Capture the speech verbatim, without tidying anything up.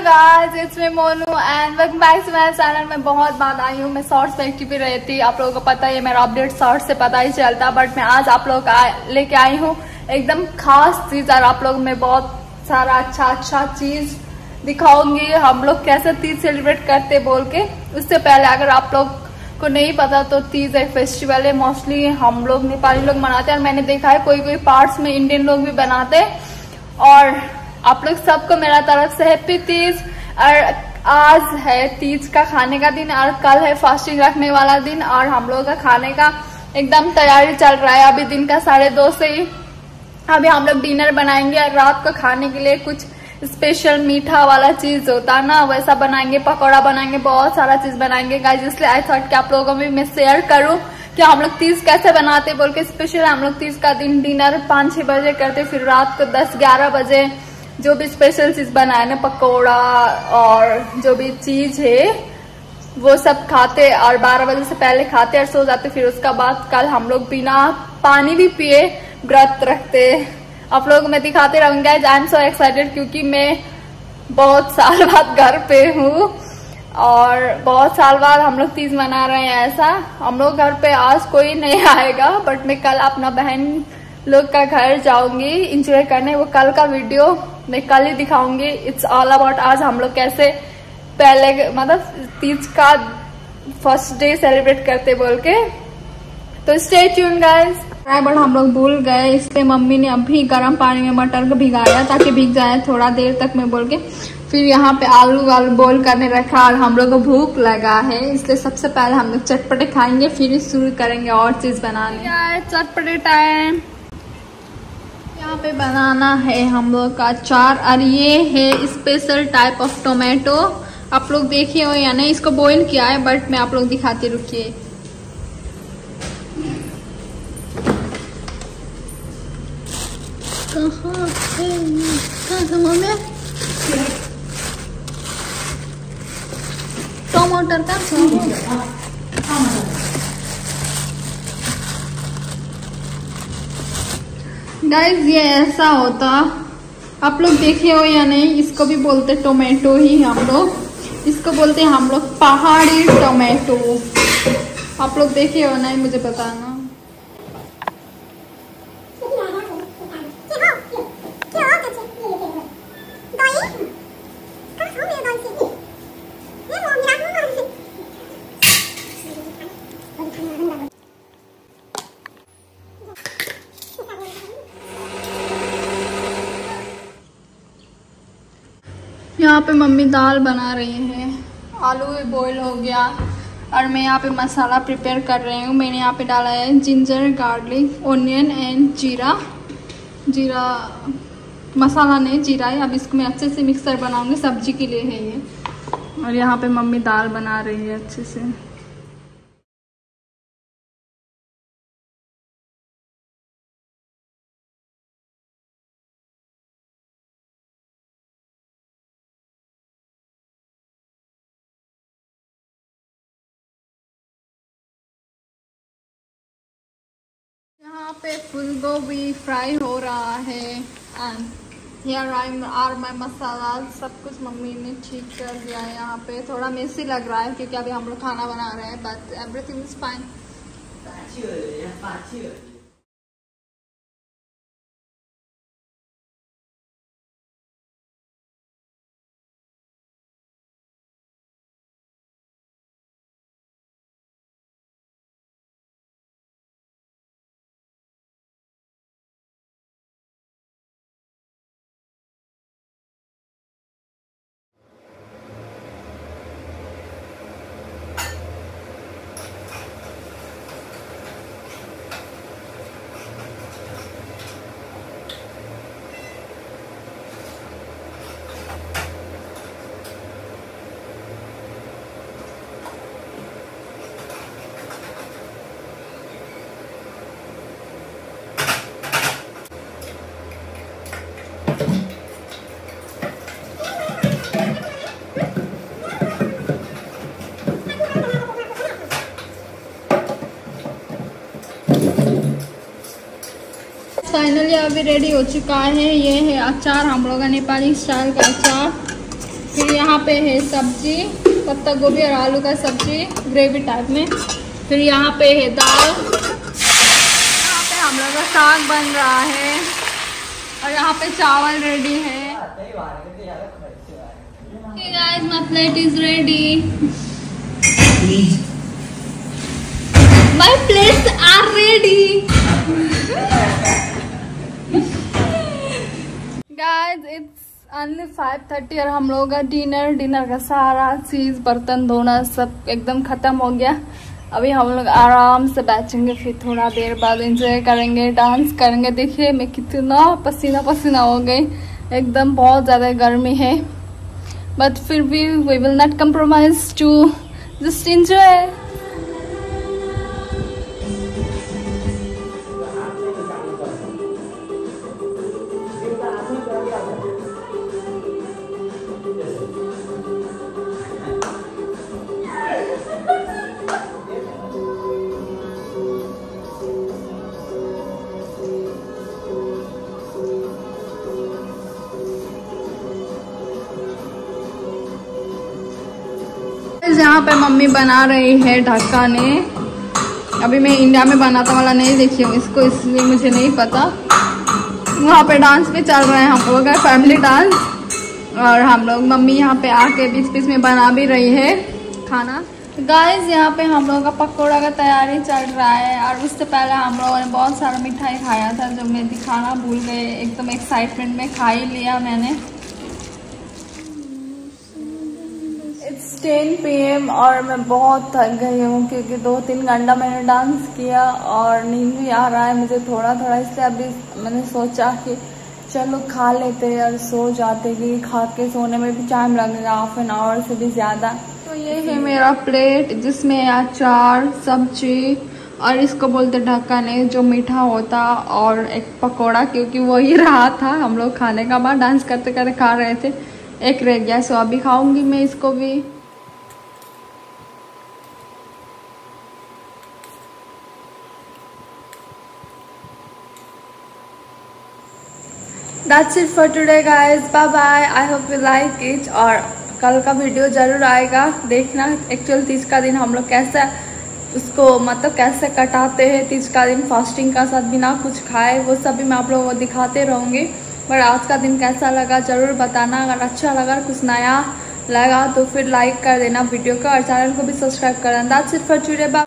Guys, it's me Monu and welcome back to my channel. मैं बहुत बात आई हूँ, मैं शॉर्ट्स में एक्टिव रहती, आप लोगों को पता ही है, मेरा अपडेट शॉर्ट्स से पता ही चलता। बट मैं आज आप लोगों का लेके आई हूँ एकदम खास चीज, और आप लोग में बहुत सारा अच्छा अच्छा चीज दिखाऊंगी हम लोग कैसे तीज सेलिब्रेट करते बोल के। उससे पहले अगर आप लोग को नहीं पता तो तीज एक फेस्टिवल है, मोस्टली हम लोग नेपाली लोग मनाते हैं, और मैंने देखा है कोई कोई पार्ट्स में इंडियन लोग भी बनाते हैं। और आप लोग सबको मेरा तरफ से हैप्पी तीज। और आज है तीज का खाने का दिन और कल है फास्टिंग रखने वाला दिन, और हम लोगों का खाने का एकदम तैयारी चल रहा है। अभी दिन का साढ़े दो से ही अभी हम लोग डिनर बनाएंगे, और रात को खाने के लिए कुछ स्पेशल मीठा वाला चीज होता है ना, वैसा बनाएंगे, पकौड़ा बनाएंगे, बहुत सारा चीज बनाएंगे गाइस। इसलिए आई थॉट कि आप लोगों को भी मैं शेयर करूं कि हम लोग तीज कैसे बनाते बोल के। स्पेशल हम लोग तीज का दिन डिनर पाँच छह बजे करते, फिर रात को दस ग्यारह बजे जो भी स्पेशल चीज बनाए ना, पकौड़ा और जो भी चीज है वो सब खाते, और बारह बजे से पहले खाते और सो जाते। फिर उसका बाद कल हम लोग बिना पानी भी पिए व्रत रखते। आप लोगों को मैं दिखाते रहूंगा। आई एम सो एक्साइटेड क्योंकि मैं बहुत साल बाद घर पे हूँ और बहुत साल बाद हम लोग तीज मना रहे हैं। ऐसा हम लोग घर पे आज कोई नहीं आएगा, बट मैं कल अपना बहन लोग का घर जाऊंगी इंजॉय करने। वो कल का वीडियो मैं कल ही दिखाऊंगी। इट्स ऑल अबाउट आज हम लोग कैसे पहले मतलब तीज का फर्स्ट डे सेलिब्रेट करते बोल के। तो स्टे ट्यून गाइस। बट हम लोग भूल गए, इसलिए मम्मी ने अभी गर्म पानी में मटर को भिगाया ताकि भीग जाए थोड़ा देर तक में बोल के। फिर यहाँ पे आलू वालू बॉईल करने रखा, और हम लोग को भूख लगा है, इसलिए सबसे पहले हम लोग चटपटे खाएंगे, फिर शुरू करेंगे और चीज बनाने। चटपटे टाइम यहाँ पे बनाना है हम लोग का अचार, और ये है स्पेशल टाइप ऑफ टोमेटो। आप लोग देखे हो या नहीं, इसको बॉईल किया है, बट मैं आप लोग दिखाती, रुकिए। कहाँ है मम्मी टमाटर का गाइस, ये ऐसा होता, आप लोग देखे हो या नहीं, इसको भी बोलते टोमेटो ही हम लोग, इसको बोलते हैं हम लोग पहाड़ी टोमेटो। आप लोग देखे हो नहीं मुझे बताना। यहाँ पे मम्मी दाल बना रही है, आलू भी बॉईल हो गया, और मैं यहाँ पे मसाला प्रिपेयर कर रही हूँ। मैंने यहाँ पे डाला है जिंजर, गार्लिक, ओनियन एंड जीरा। जीरा मसाला नहीं, जीरा है। अब इसको मैं अच्छे से मिक्सर बनाऊंगी, सब्जी के लिए है ये। और यहाँ पे मम्मी दाल बना रही है अच्छे से। यहाँ पे फूल गोभी फ्राई हो रहा है, and here are my masala. सब कुछ मम्मी ने ठीक कर दिया है। यहाँ पे थोड़ा मेसी लग रहा है क्योंकि अभी हम लोग खाना बना रहे हैं, but everything is fine. Finally अभी रेडी हो चुका है। ये है अचार, हम लोग का नेपाली स्टाइल का अचार। फिर यहाँ पे है सब्जी, पत्ता गोभी और आलू का सब्जी ग्रेवी टाइप में। फिर यहाँ पे है दाल, यहाँ पे हम लोग का साग बन रहा है और यहाँ पे चावल रेडी है। Hey guys, my plate is ready. My plates are ready. Guys, it's only five thirty और हम लोग का डिनर डिनर का सारा चीज बर्तन धोना सब एकदम खत्म हो गया। अभी हम लोग आराम से बैठेंगे, फिर थोड़ा देर बाद एंजॉय करेंगे, डांस करेंगे। देखिए मैं कितना पसीना पसीना हो गई, एकदम बहुत ज़्यादा गर्मी है, बट फिर भी we will not compromise to just enjoy. यहाँ पे मम्मी बना रही है ढक्काने। अभी मैं इंडिया में बनाता वाला नहीं देखी हूँ इसको, इसलिए मुझे नहीं पता। वहाँ पे डांस भी चल रहे हैं हम लोग का फैमिली डांस, और हम लोग मम्मी यहाँ पे आके बीच बीच में बना भी रही है खाना। गाइस यहाँ पे हम लोगों का पकौड़ा का तैयारी चल रहा है, और उससे पहले हम लोगों ने बहुत सारा मिठाई खाया था जो मैं दिखाना भूल गए। एकदम एक्साइटमेंट में खा ही लिया मैंने। टेन पी एम और मैं बहुत थक गई हूँ क्योंकि दो तीन घंटा मैंने डांस किया और नींद भी आ रहा है मुझे थोड़ा थोड़ा, इसलिए अभी मैंने सोचा कि चलो खा लेते और सो जाते, कि खा के सोने में भी टाइम लगेगा हाफ एन आवर से भी ज़्यादा। तो ये है मेरा प्लेट जिसमें अचार, सब्जी और इसको बोलते ढक्कन जो मीठा होता, और एक पकौड़ा क्योंकि वही रहा था हम लोग खाने का बाद डांस करते करते खा रहे थे, एक रह गया। सो अभी खाऊंगी मैं इसको भी। That's it for today guys, bye bye, I hope you like it। और कल का वीडियो जरूर आएगा, देखना एक्चुअल तीज का दिन हम लोग कैसा उसको मतलब कैसे कटाते हैं। तीज का दिन फास्टिंग का साथ बिना कुछ खाए, वो सब भी मैं आप लोगों को दिखाते रहूँगी। पर आज का दिन कैसा लगा ज़रूर बताना, अगर अच्छा लगा कुछ नया लगा तो फिर लाइक कर देना वीडियो का, और चैनल को भी सब्सक्राइब कर देना। That's it for today, bye।